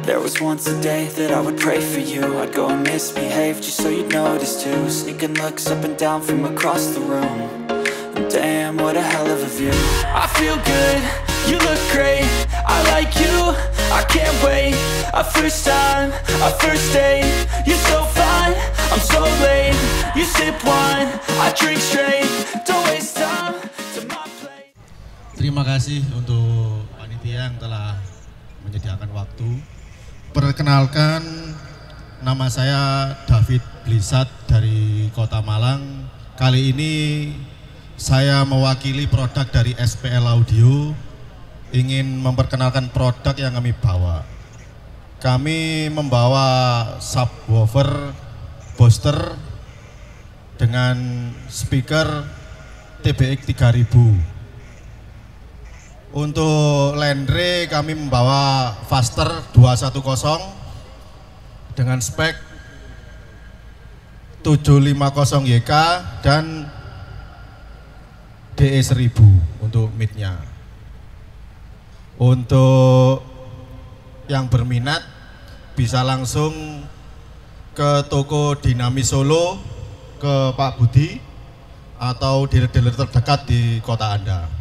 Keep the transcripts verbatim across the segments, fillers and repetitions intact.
There was once a day that I would pray for you. I'd go and misbehave just so you'd notice too. Sneaking looks up and down from across the room. And damn, what a hell of a view. I feel good, you look great, I like you, I can't wait. A first time, a first date. You're so fine, I'm so late. You sip wine, I drink straight. Don't waste time to my plate. Terima kasih untuk panitia yang telah menyediakan waktu. Perkenalkan, nama saya David Blisat dari Kota Malang. Kali ini saya mewakili produk dari S P L Audio, ingin memperkenalkan produk yang kami bawa. Kami membawa subwoofer Boster dengan speaker T B X tiga ribu. Untuk Landre kami membawa Faster dua seratus dengan spek tujuh lima nol Y K dan D E seribu untuk mid-nya. Untuk yang berminat bisa langsung ke toko Dinamis Solo, ke Pak Budi, atau dealer-dealer terdekat di kota Anda.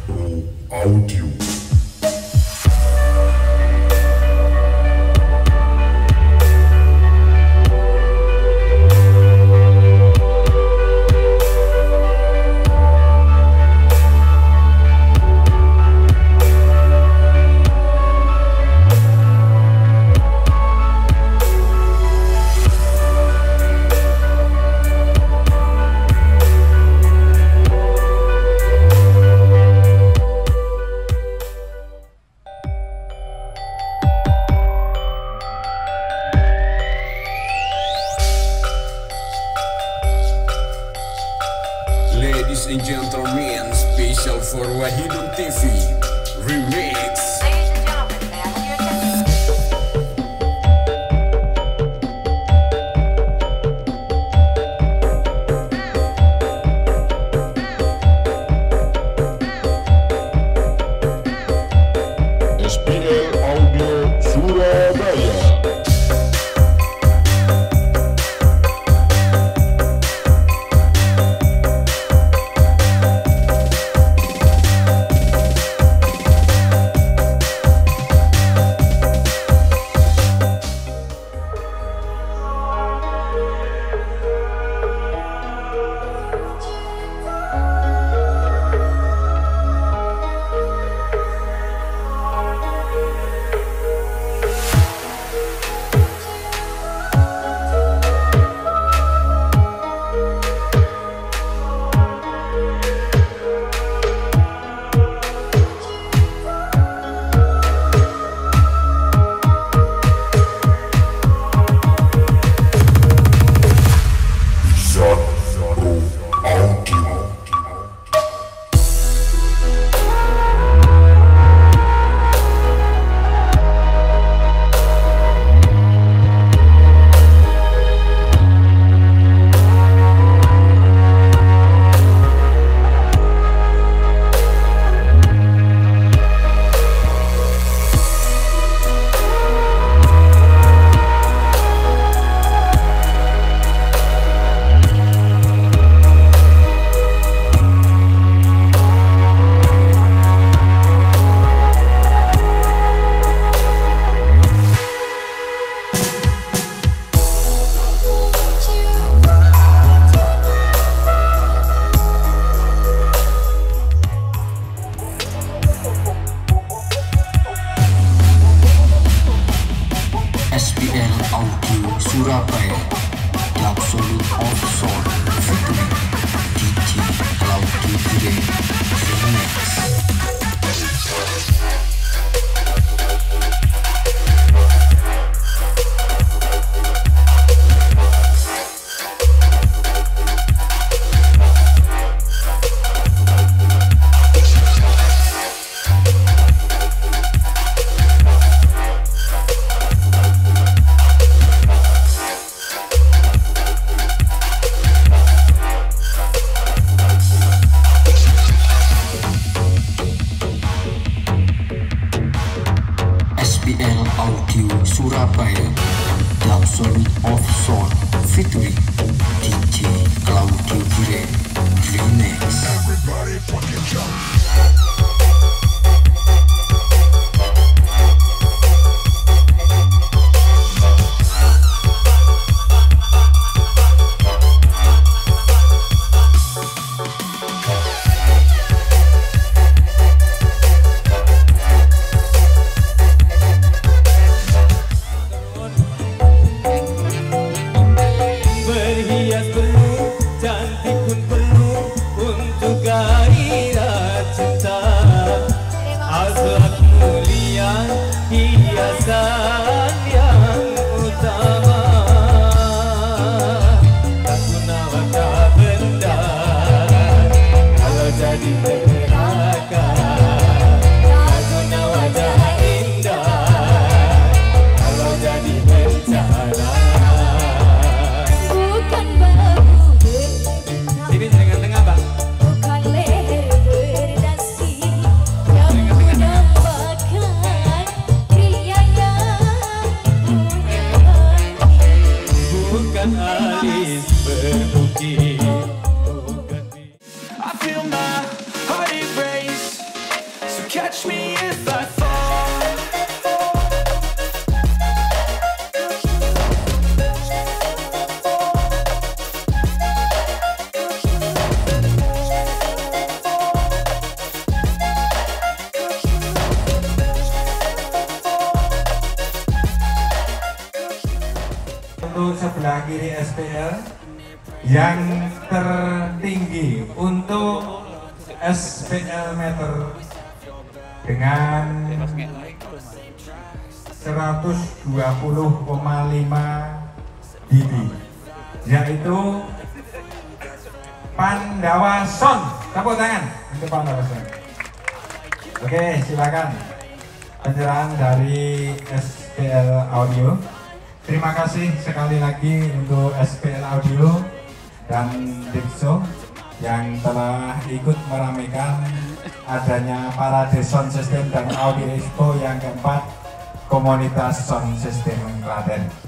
Audio. Ladies and gentlemen, special for Wahidun T V Remix. Ladies and gentlemen, may I have your attention? S P L Audio Surabaya. S P L Audio Surabaya, The Absolute of Soul featuring D J Cloudy Grey Remix. S P L Audio Surabaya, The Absolute of Soul featuring D J Cloudy Grey Remix. Everybody fucking jump. Berhias penuh, cantik pun penuh untuk gairah cinta. catch me if I fall. Untuk sebelah kiri S P L yang tertinggi untuk S P L meter dengan seratus dua puluh koma lima D B yaitu Pandawa Son. Tepuk tangan untuk Pandawa Son. Oke, silakan penyerahan dari S P L Audio. Terima kasih sekali lagi untuk S P L Audio dan Dixo yang telah ikut meramaikan adanya parade sound system dan audio expo yang keempat komunitas sound system Klaten.